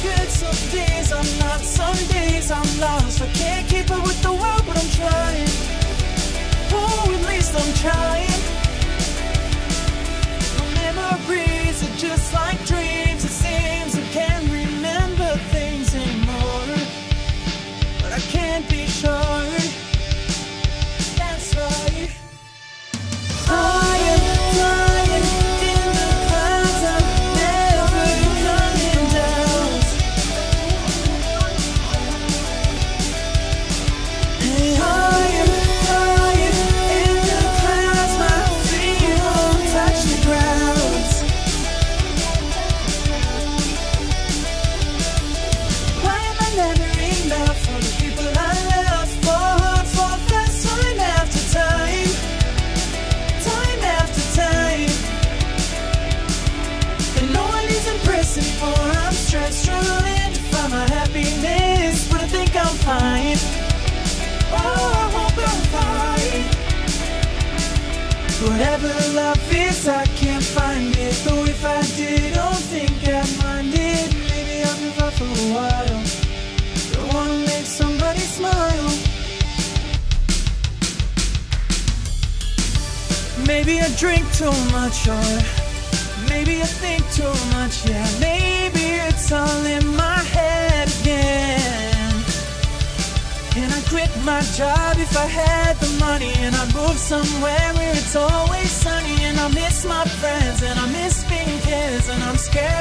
good, some days I'm not, some days I'm lost. I can't keep up with the world, but I'm trying. Oh, at least I'm trying. My memories are just like dreams. It seems I can't remember things anymore, but I can't be sure. That's right. I am flying in the clouds. I'm never coming down. Hey, I am flying in the clouds. My feet won't touch the ground. Why am I never enough for the people I love? For fast time after time, time after time, and no one is impressing for. I'm stressed, struggling to find my happiness, but I think I'm fine. Oh, I hope I'm fine. Whatever love is, I can't find it. Though if I did, don't think I'd mind it. Maybe I'll give up for a while. Don't wanna make somebody smile. Maybe I drink too much, or maybe I think too much. Yeah, maybe it's all in my head again. And I quit my job if I had the money, and I move somewhere where it's always sunny. And I miss my friends, and I miss being kids, and I'm scared